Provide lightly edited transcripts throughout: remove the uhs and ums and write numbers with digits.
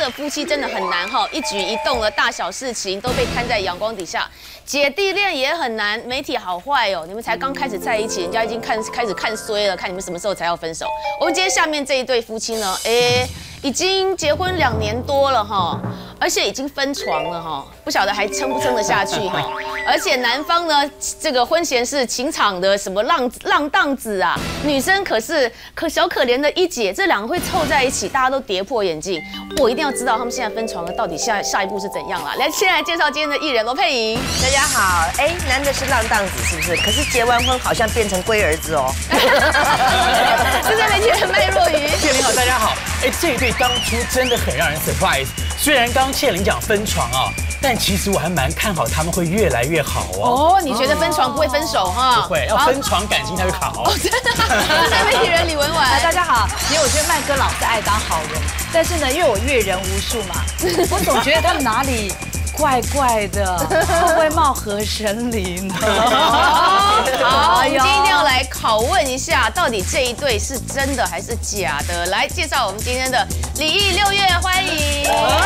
个夫妻真的很难哈，一举一动的大小事情都被摊在阳光底下。姐弟恋也很难，媒体好坏哦，你们才刚开始在一起，人家已经开始看衰了，看你们什么时候才要分手。我们今天下面这一对夫妻呢，已经结婚2年多了哈，而且已经分床了哈，不晓得还撑不撑得下去哈。而且男方呢，这个婚前是情场的什么浪荡子啊，女生可怜的一姐，这两个会凑在一起，大家都跌破眼镜。我一定要知道他们现在分床了，到底下一步是怎样啦？来，先来介绍今天的艺人罗佩莹。 大家好，男的是浪荡子是不是？可是结完婚好像变成龟儿子哦。 这在媒体人麦若愚。 谢玲好，大家好。这一对当初真的很让人 surprise。虽然刚谢玲讲分床啊，但其实我还蛮看好他们会越来越好哦。 哦，你觉得分床不会分手哈？ 不会，要分床感情才会好。 哦，真的。这是媒体人李文婉。 大家好，其实我觉得麦哥老是爱当好人，但是呢，因为我阅人无数嘛，我总觉得他们哪里怪怪的，会不会貌合神离呢？ 好，我们今天一定要来拷问一下，到底这一对是真的还是假的？来介绍我们今天的李毅6月，欢迎。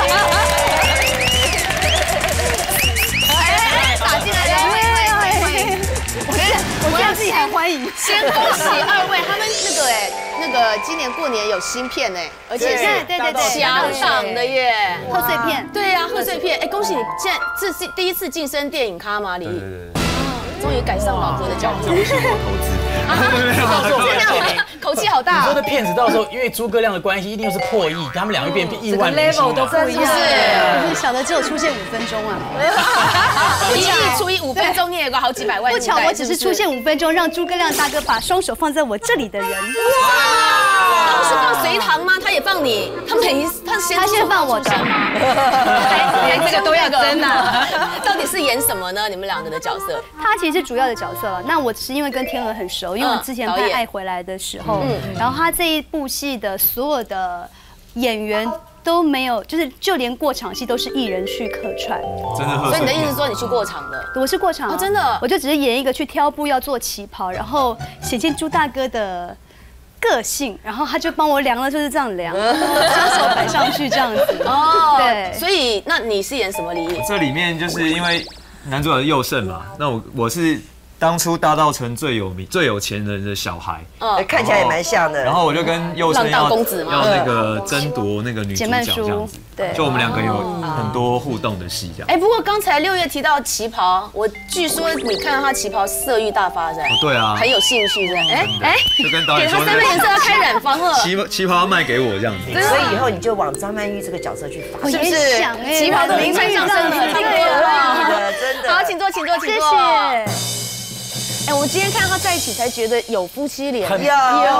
打进来了，欢迎。 我让自己很欢迎。 先恭喜2位，他们那个今年过年有新片哎，而且是对强档的耶， 贺岁片。 对呀，贺岁片。恭喜你，现在这是第一次晋升电影咖吗？李毅。终于赶上老婆的脚步。 这是我投资。 真的，口气好大。 你说的片子到时候因为诸葛亮的关系，一定是破亿，他们两个变亿万明星 level 都不一样。 你小的只有出现5分钟啊。 1亿除以5分钟，你也有个好几百万。 不巧，我只是出现5分钟，让诸葛亮大哥把双手放在我这里的人。哇！ 他不是放隋唐吗？他也放你，他先放我的。 这个都要真啊！ 到底是演什么呢？你们两个的角色？ 他其实是主要的角色了。那我只是因为跟天鹅很熟，因为我之前拍《爱回来》的时候，然后他这一部戏的所有的演员都没有，就连过场戏都是艺人去客串。 真的。 所以你的意思是说你去过场的？ 我是过场， 真的。 我就只是演一个去挑布要做旗袍，然后显现朱大哥的个性，然后他就帮我量了，就是这样量，双手摆上去这样子。哦，对。 所以那你是演什么李毅？ 这里面就是因为男主角是佑胜嘛，那我是当初大稻埕最有钱人的小孩， 看起来也蛮像的。 然后我就跟佑胜要那个争夺那个女主角这样子， 对， 就我们两个有很多互动的戏这样。 不过刚才6月提到旗袍，我据说你看到他旗袍色欲大发，是吧？ 对啊， 很有兴趣的。 就跟导演说， 给他3个颜色要开染坊了， 旗袍要卖给我这样子。 所以以后你就往张曼玉这个角色去发， 是不是？旗袍的名声上升了很多了，真的。 好，请坐，请坐，请坐。谢谢。我今天看他在一起才觉得有夫妻脸， 有，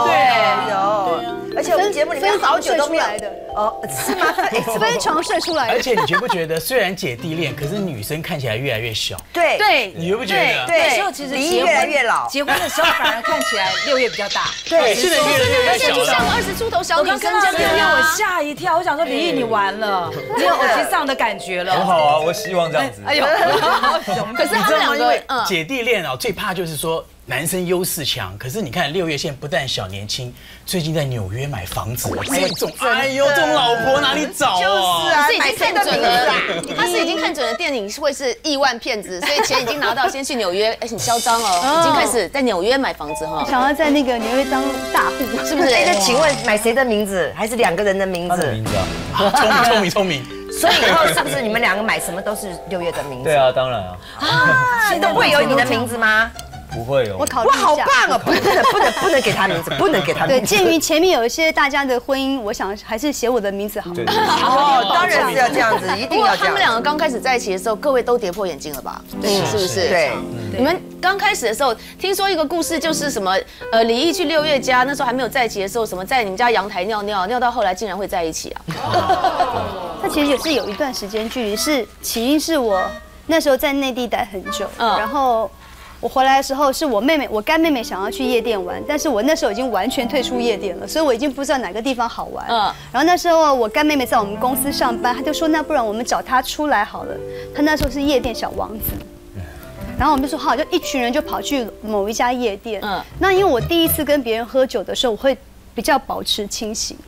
而且我们节目里面好久都没有的哦，是吗？ 分床睡出来的。 而且你觉不觉得，虽然姐弟恋，可是女生看起来越来越小？ 对， 你觉不觉得？ 对， 时候其实离越来越老， 结婚的时候反而看起来6月比较大。 对， 现在越来越小了。 就像20出头小女生这样。 6月我吓一跳，我想说李毅你完了，你有偶像上的感觉了。 很好啊，我希望这样子。 哎呦， 可是他们两个姐弟恋啊，最怕就是说男生优势强，可是你看6月现在不但小年轻，最近在纽约买房子，这种老婆哪里找啊？ 就是啊， 是已经看准了，他是已经看准了电影会是亿万骗子，所以钱已经拿到，先去纽约，很嚣张哦，已经开始在纽约买房子哈， 想要在那个纽约当大户， 是不是？ 那请问买谁的名字，还是2个人的名字？ 名字啊， 聪明。 所以以后是不是你们2个买什么都是6月的名字？ 对啊，当然啊。 现在会有你的名字吗？ 不会有。 我考虑一下。 哇，好棒哦！不能给他名字，不能给他名字。 对，鉴于前面有一些大家的婚姻，我想还是写我的名字好。 哦，当然是要这样子，一定要这样。 他们2个刚开始在一起的时候，各位都跌破眼镜了吧？对，是不是？ 对。 你们刚开始的时候，听说一个故事，就是什么李毅去6月家，那时候还没有在一起的时候，什么在你们家阳台尿到后来竟然会在一起啊？ 他其实也是有一段时间距离，起因是我那时候在内地待很久，然后我回来的时候是我干妹妹想要去夜店玩，但是我那时候已经完全退出夜店了，所以我已经不知道哪个地方好玩。然后那时候我干妹妹在我们公司上班，她就说那不然我们找她出来好了。她那时候是夜店小王子。然后我们就说好，就一群人就跑去某一家夜店。那因为我第一次跟别人喝酒的时候，我会比较保持清醒。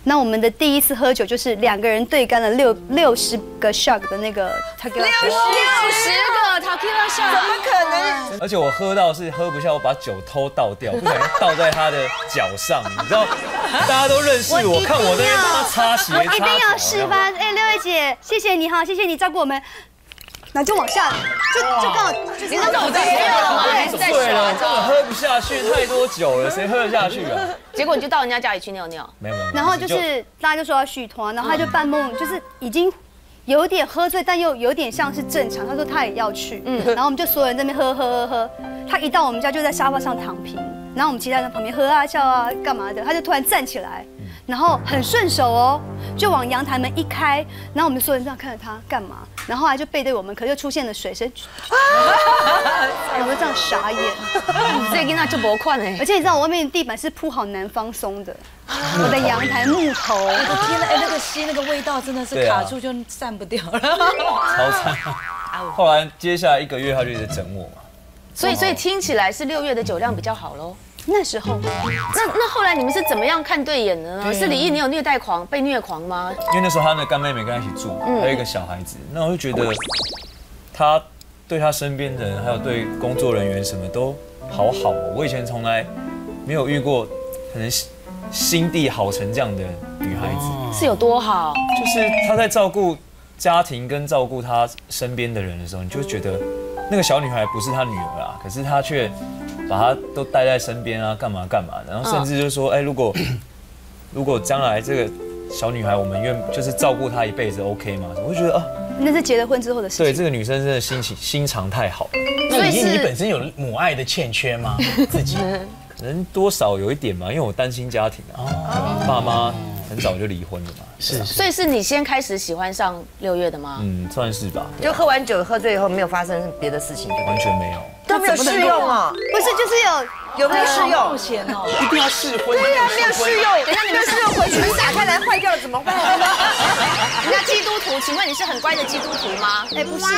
那我们的第一次喝酒就是2个人对干了60个 shot 的那个 tequila shot， 60个 tequila shot， 怎么可能？ 而且我喝到是喝不下，我把酒偷倒掉，不小心倒在他的脚上，你知道，大家都认识我，看我在那边帮他擦鞋， 我一定要示范。哎，六月姐，谢谢你哈，谢谢你照顾我们。然后就往下，就刚好，就是你那时候在醉了吗？还是在对了， 耍根本喝不下去，太多酒了，谁喝得下去啊？ 结果你就到人家家里去尿尿。 没有。 然后就是大家就说要续托，然后他就半梦，就是已经有点喝醉，但又有点像是正常。他说他也要去，然后我们就所有人在那边喝。他一到我们家就在沙发上躺平，然后我们其他人在旁边喝啊笑啊干嘛的，他就突然站起来，然后很顺手哦，就往阳台门一开，然后我们所有人这样看着他干嘛，然后后来就背对我们，可又出现了水声，我们这样傻眼， 这个那就不快哎。 而且你知道我外面的地板是铺好南方松的，我的阳台木头， 天哪，哎，那个吸那个味道真的是卡住就散不掉了， 超惨。后来接下来1个月他就一直整我嘛， 所以听起来是6月的酒量比较好喽。 那时候， 那后来你们是怎么样看对眼的呢？是李毅你有虐待狂被虐狂吗？ 因为那时候他的干妹妹跟他一起住，还有一个小孩子，那我就觉得他对他身边的人，还有对工作人员什么都好好哦。我以前从来没有遇过可能心地好成这样的女孩子， 是有多好？ 就是他在照顾家庭跟照顾他身边的人的时候，你就会觉得那个小女孩不是他女儿啊，可是他却把她都带在身边啊，干嘛的，然后甚至就说，哎，如果将来这个小女孩我们就是照顾她一辈子 OK 吗？我就觉得啊， 那是结了婚之后的事情。 对，这个女生真的心肠太好了。 那李毅你本身有母爱的欠缺吗？自己可能多少有一点嘛，因为我单亲家庭啊，爸妈很早就离婚了嘛。 是， 所以是你先开始喜欢上6月的吗？ 算是吧。 就喝完酒喝醉以后没有发生别的事情， 完全没有， 都没有试用哦。 不是，就是有没有试用？ 冒险哦， 一定要试婚。 对呀，没有试用。等下你们试用回去打开来坏掉了怎么办？ 人家基督徒，请问你是很乖的基督徒吗？ 哎，不是，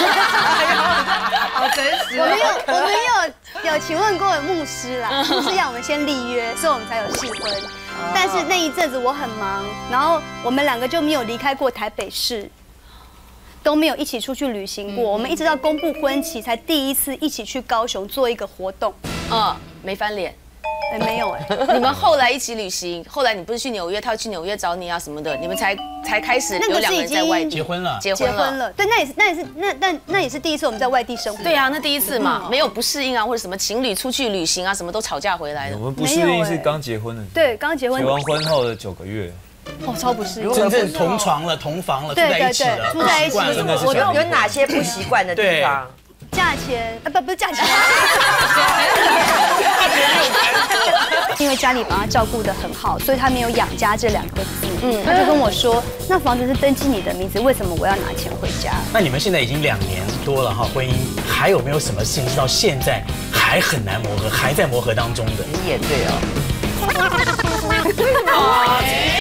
好真实。 我们有请问过牧师啦，牧师要我们先立约，所以我们才有试婚。但是那一阵子我很忙，然后我们2个就没有离开过台北市，都没有一起出去旅行过。我们一直到公布婚期才第一次一起去高雄做一个活动。 没翻脸。 哎，没有哎。 你们后来一起旅行，后来你不是去纽约，他去纽约找你啊什么的，你们才开始有2个人在外地结婚了。 结婚了。对，那也是第一次我们在外地生活。 对啊，那第一次嘛，没有不适应啊，或者什么情侣出去旅行啊，什么都吵架回来的。 我们不适应是刚结婚的， 对，刚结婚。 结完婚后的9个月。 哦，超不适应。 真正同床了、同房了、住在一起了， 住在一起。 我有哪些不习惯的地方？ 价钱不是价钱，因为家里把他照顾得很好，所以他没有养家这2个字。他就跟我说，那房子是登记你的名字，为什么我要拿钱回家？ 那你们现在已经2年多了哈，婚姻还有没有什么事情是到现在还很难磨合，还在磨合当中的？ 你也对哦。